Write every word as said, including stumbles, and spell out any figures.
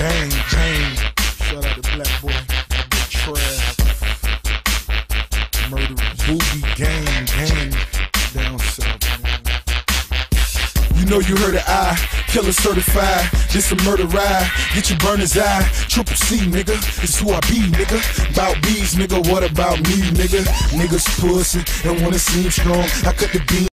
gang, gang. Shout out to Black Boy, Big Trav, Murderers, Boogie gang, gang, down south, man. You know you heard of I, killer certified. This a murder ride, get your burner's eye. Triple C, nigga, it's who I be, nigga. About bees, nigga, what about me, nigga? Niggas pussy and wanna seem strong. I cut the beat.